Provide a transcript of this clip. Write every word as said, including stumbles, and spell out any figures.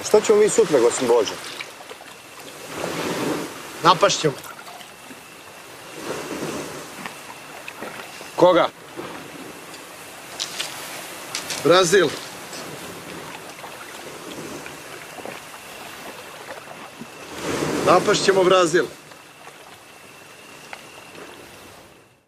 Šta ćemo mi sutra, gosim Bože? Napašćemo. Koga? Brazil. Napašćemo Brazil.